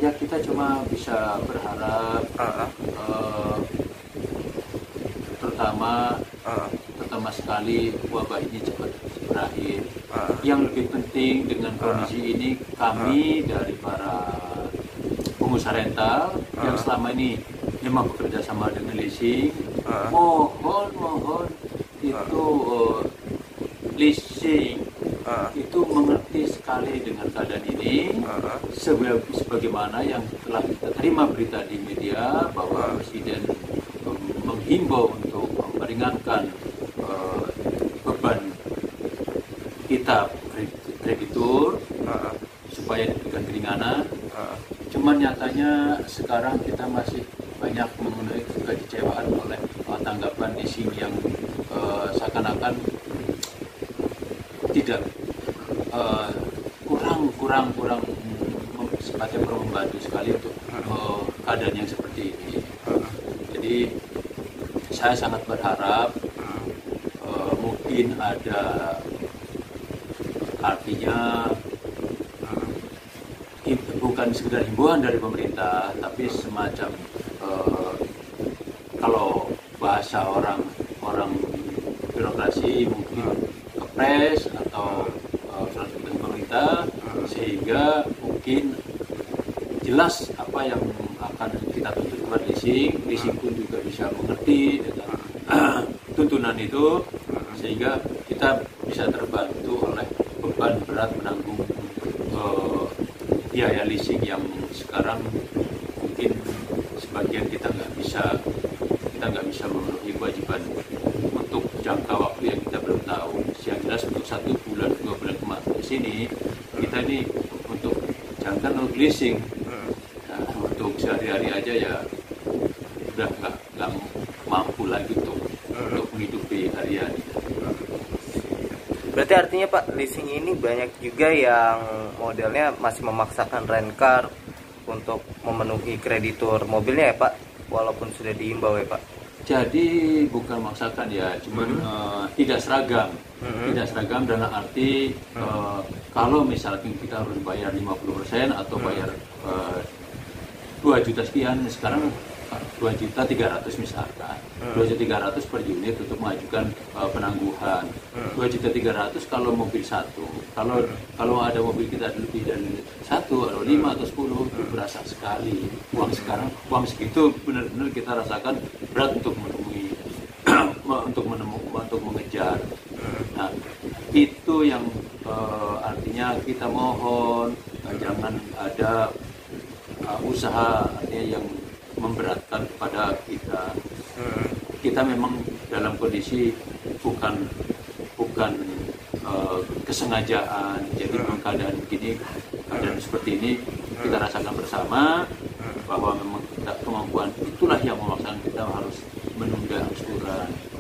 Ya kita cuma bisa berharap pertama sekali wabah ini cepat berakhir. Yang lebih penting dengan kondisi ini, kami dari para pengusaha rental yang selama ini memang bekerja sama dengan leasing, mohon itu leasing itu mengerti sekali dengan keadaan ini, sebagaimana yang telah kita terima berita di media bahwa Presiden menghimbau untuk meringankan beban kita kreditur supaya diberikan keringanan. Cuman nyatanya sekarang kita masih banyak memenuhi kekecewaan oleh tanggapan leasing yang seakan-akan tidak kurang sifatnya membantu sekali untuk keadaan yang seperti ini. Jadi saya sangat berharap mungkin ada artinya bukan sekedar himbauan dari pemerintah, tapi semacam kalau bahasa orang birokrasi mungkin kepres atau surat keputusan pemerintah, sehingga mungkin jelas apa yang akan kita tuntut kepada leasing pun juga bisa mengerti dengan tuntunan itu, sehingga kita bisa terbantu oleh beban berat menanggung biaya leasing yang sekarang mungkin sebagian kita nggak bisa memenuhi kewajiban untuk jangka waktu yang kita belum tahu. Yang jelas untuk 1 bulan 2 bulan ke sini kita ini untuk jangan untuk leasing, untuk sehari-hari aja ya udah nggak mampu lagi untuk menghidupi harian. Berarti artinya Pak, leasing ini banyak juga yang modelnya masih memaksakan rent car untuk memenuhi kreditur mobilnya ya Pak, walaupun sudah diimbau ya Pak. Jadi bukan memaksakan ya, cuman tidak seragam. Tidak seragam dalam arti kalau misalnya kita harus bayar 50% atau bayar 2 juta sekian, sekarang 2.300.000 misalkan, 2.300.000 per unit untuk mengajukan penangguhan. 2.300.000 kalau mobil satu. Kalau ada mobil kita lebih dari 1 atau 5 atau 10 itu berasa sekali. Uang segitu benar-benar kita rasakan berat untuk menemui, untuk mengejar. Nah, itu yang artinya kita mohon jangan ada usaha artinya yang memberatkan kepada kita. Kita memang dalam kondisi bukan kesengajaan. Jadi keadaan begini, keadaan seperti ini kita rasakan bersama bahwa memang kemampuan itulah yang memaksakan kita harus menunda angsuran.